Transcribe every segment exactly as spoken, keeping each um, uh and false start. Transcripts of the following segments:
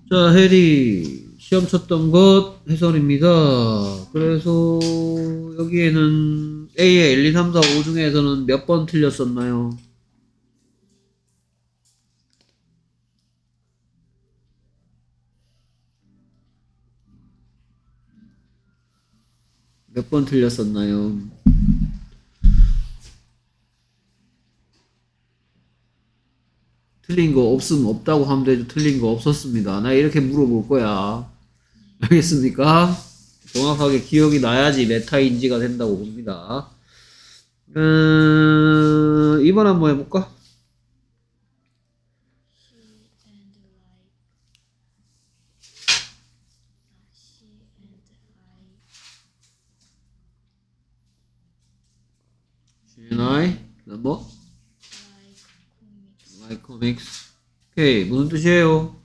자, 해리 시험 쳤던 것 해설입니다. 그래서 여기에는 A의 일, 이, 삼, 사, 오 중에서는 몇 번 틀렸었나요? 몇 번 틀렸었나요? 틀린 거 없으면 없다고 하면 되죠. 틀린 거 없었습니다. 나 이렇게 물어볼 거야. 알겠습니까? 정확하게 기억이 나야지 메타 인지가 된다고 봅니다. 음, 이번 한번 해볼까? She and I, 뭐? Like comics. 오케이, 무슨 뜻이에요?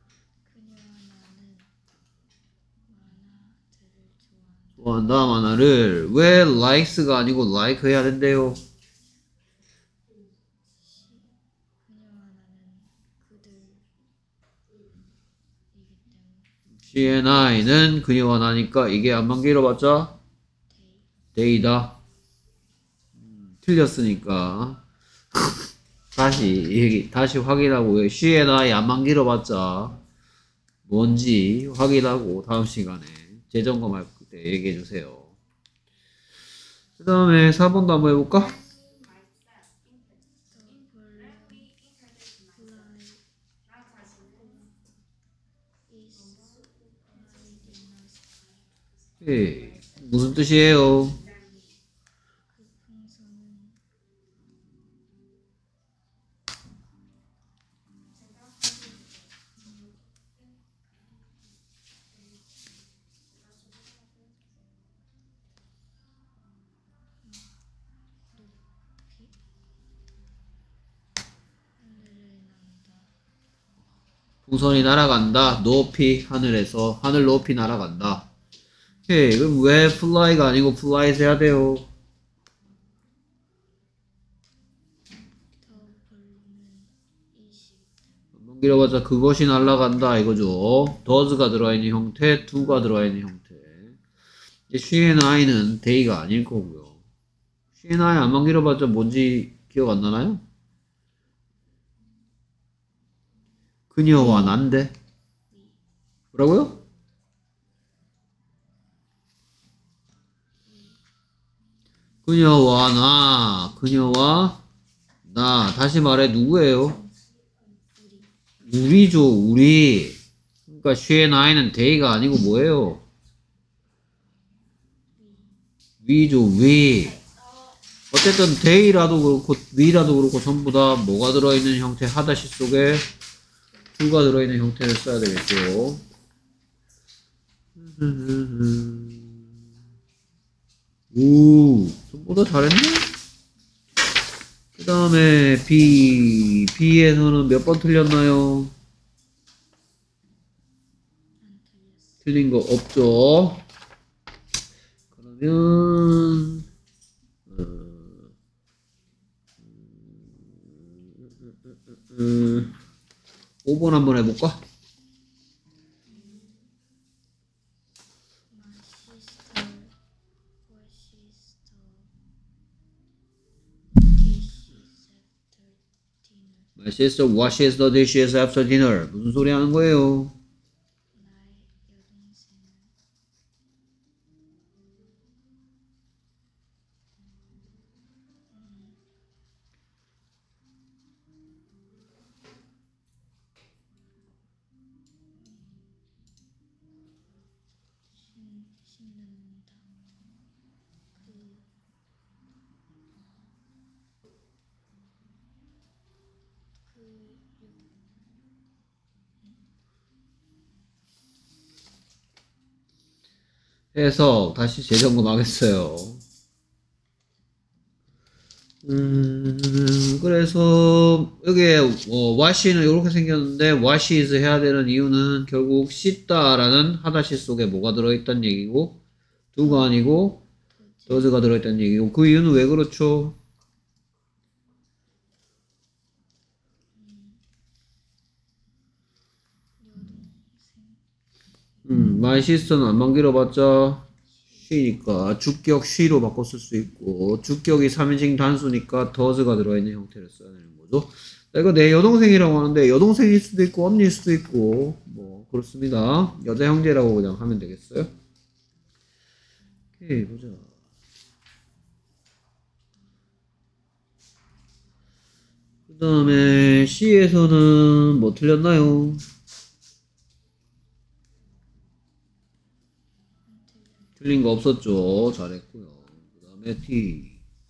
좋아한다, 만화를. 왜 likes가 아니고 like 해야 된대요? She and I는 그녀와 나니까 이게 안만 길어봤자 they다. 음, 틀렸으니까 다시 얘기 다시 확인하고 She and I 안만 길어봤자 뭔지 확인하고 다음 시간에 재점검할 때 얘기해 주세요. 그 다음에 사 번도 한번 해볼까? 오케이. 무슨 뜻이에요? 풍선이 날아간다. 높이 하늘에서 하늘 높이 날아간다. 오케이. 그럼 왜 fly가 아니고 flies 해야 돼요? 한번 길어봤자 그것이 날아간다 이거죠. does가 들어있는 형태, do가 들어있는 형태. 이제 she and I는 they가 아닐 거고요. she and I 안만 길어봤자 뭔지 기억 안 나나요? 그녀와 난데. 뭐라고요? 그녀와 나, 그녀와 나. 다시 말해 누구예요? 우리죠, 우리. 그러니까 she and I는 they가 아니고 뭐예요? we죠, we. 어쨌든 they라도 그렇고 we라도 그렇고 전부 다 뭐가 들어있는 형태 하다시 속에 do가 들어있는 형태를 써야 되겠죠. 오, 전보다 잘했네? 그 다음에 B, B에서는 몇 번 틀렸나요? 틀린 거 없죠? 그러면 어, 음, 오 번 한번 해볼까? My sister washes the dishes after dinner. 무슨 소리 하는 거예요? 해서 다시 재점검하겠어요. 음, 그래서 여기에 어, wash는 이렇게 생겼는데 wash is 해야 되는 이유는 결국 씻다라는 하다시 속에 뭐가 들어있다는 얘기고 do가 아니고 does가 들어있다는 얘기고 그 이유는 왜 그렇죠? 음, my sister는 안만 길어봤자 she니까 주격 she로 바꿔 쓸 수 있고 주격이 삼 인칭 단수니까 does가 들어가 있는 형태를 써야 되는 거죠. 자, 이거 내 여동생이라고 하는데 여동생일 수도 있고 언니일 수도 있고 뭐 그렇습니다. 여자 형제라고 그냥 하면 되겠어요. 오케이 보자. 그 다음에 C에서는 뭐 틀렸나요? 틀린 거 없었죠. 잘했고요. 그 다음에 T.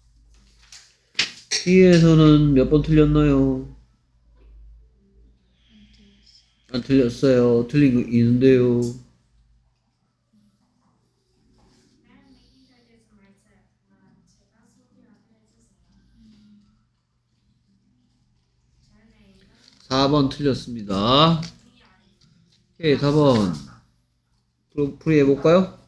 T에서는 몇 번 틀렸나요? 안 틀렸어요. 틀린 거 있는데요. 사 번 틀렸습니다. 오케이, 사 번. 그럼 풀이 해볼까요?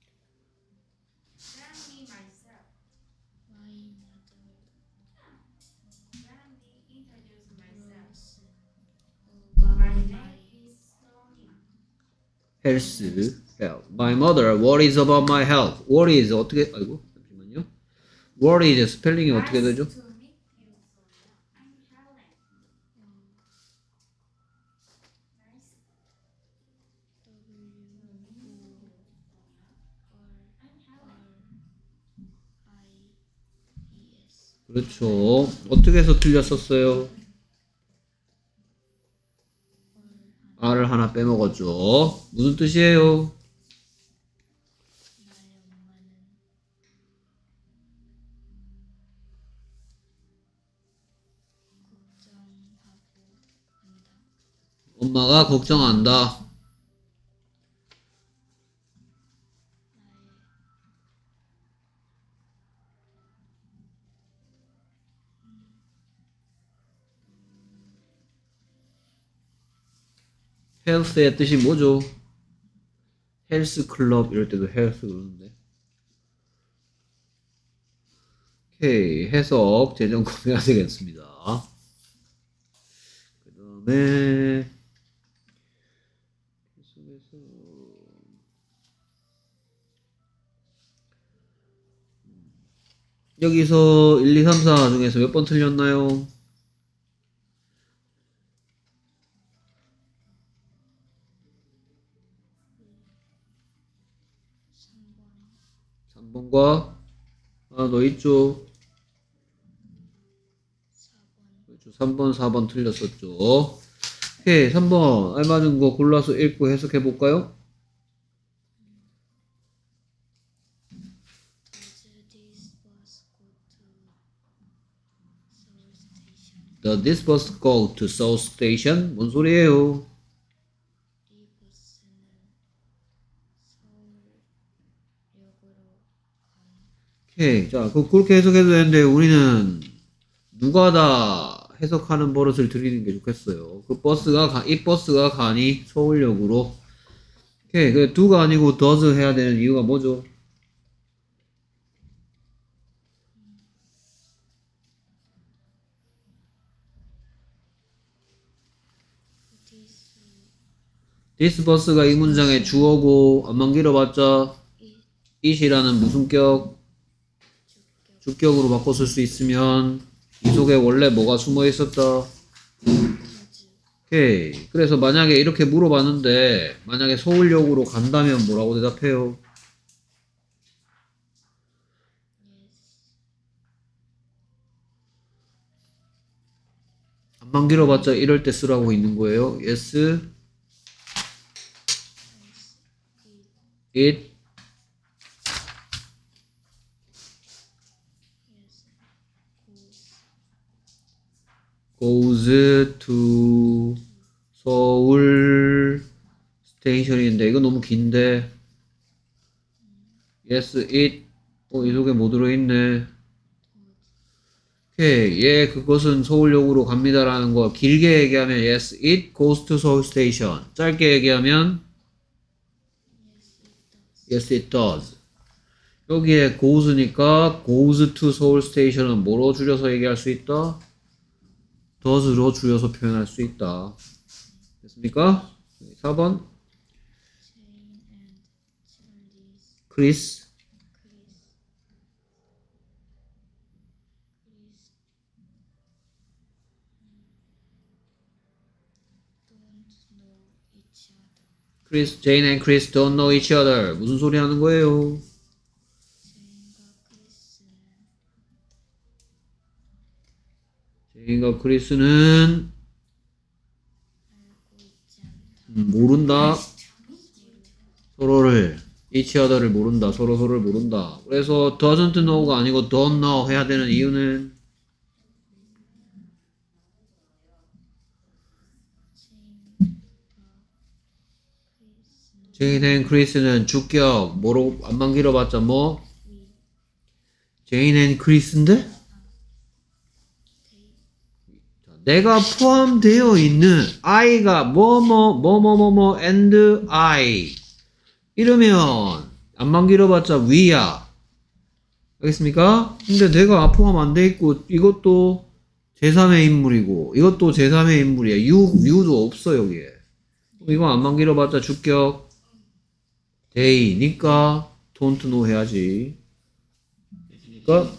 health, health. My mother worries about my health. worries 어떻게, 아이고, 잠시만요. worries 스펠링이 어떻게 되죠? 그렇죠. 어떻게 해서 틀렸었어요? R을 하나 빼먹었죠. 무슨 뜻이에요? 엄마가 걱정한다. 헬스의 뜻이 뭐죠? 헬스 클럽 이럴 때도 헬스 그러는데. 오케이, 해석 재점검해야 되겠습니다. 그 다음에 계속해서 여기서 일, 이, 삼, 사 중에서 몇 번 틀렸나요? 삼 번과 하나 더 있죠. 그렇죠. 삼 번, 사 번 틀렸었죠. 오케이, 삼 번 알맞은 거 골라서 읽고 해석해 볼까요? Does this bus go to Seoul Station? 뭔 소리예요? 오케이, 자, 그, 그렇게 해석해도 되는데 우리는 누가 다 해석하는 버릇을 들이는 게 좋겠어요. 그 버스가 가, 이 버스가 가니 서울역으로. 오케이, 그 do가 아니고 does 해야 되는 이유가 뭐죠? this bus가 이 문장의 주어고 안만 길어봤자 it이라는 무슨 격? 주격으로 바꿔 쓸 수 있으면 이 속에 원래 뭐가 숨어 있었다? 오케이. 그래서 만약에 이렇게 물어봤는데 만약에 서울역으로 간다면 뭐라고 대답해요? 안만 길어봤자 이럴 때 쓰라고 있는 거예요. yes, it goes to 서울 스테이션인데 이거 너무 긴데 yes, it 어, 이 속에 뭐 들어있네. 오케이, 예, 그것은 서울역으로 갑니다라는 거 길게 얘기하면 yes, it goes to Seoul Station. 짧게 얘기하면 yes, it does. 여기에 goes니까 goes to Seoul Station은 뭐로 줄여서 얘기할 수 있다? does로 줄여서 표현할 수 있다. 됐습니까? 사 번. 크리스 크리스, 제인 and 크리스 don't know each other. 무슨 소리 하는 거예요? 제인과 크리스는 음, 모른다. 서로를 each other를 모른다. 서로 서로를 모른다. 그래서 doesn't know가 아니고 don't know 해야 되는 이유는 제인 앤 크리스는 주격 뭐로 안만 길어봤자 뭐? 제인 앤 크리스인데? 내가 포함되어 있는 I가 뭐뭐 뭐뭐뭐뭐 and I 이러면 안만 길어봤자 we야. 알겠습니까? 근데 내가 포함 안 돼 있고 이것도 제삼의 인물이고 이것도 제삼의 인물이야. you, you도 없어 여기에. 이거 안만 길어봤자 주격 they니까 don't know 해야지. 그러니까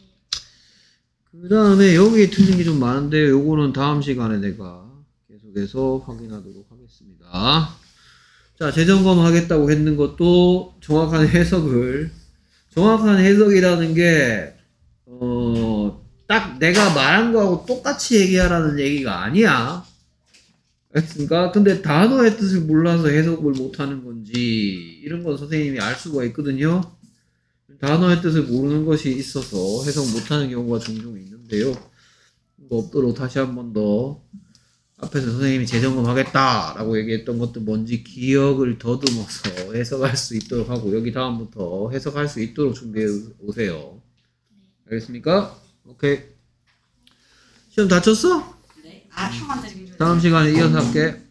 그 다음에 여기 틀린 게 좀 많은데 요거는 다음 시간에 내가 계속해서 확인하도록 하겠습니다. 자, 재점검 하겠다고 했는 것도 정확한 해석을 정확한 해석이라는 게 어, 딱 내가 말한 거하고 똑같이 얘기하라는 얘기가 아니야. 알겠습니까? 근데 단어의 뜻을 몰라서 해석을 못하는 건지 이런 건 선생님이 알 수가 있거든요. 단어의 뜻을 모르는 것이 있어서 해석 못하는 경우가 종종 있는데요. 뭐 없도록 다시 한 번 더 앞에서 선생님이 재점검하겠다 라고 얘기했던 것도 뭔지 기억을 더듬어서 해석할 수 있도록 하고 여기 다음부터 해석할 수 있도록 준비해 오세요. 알겠습니까? 오케이. 시험 다 쳤어? 네. 아, 형한테 좀 다음 시간에 이어서 할게.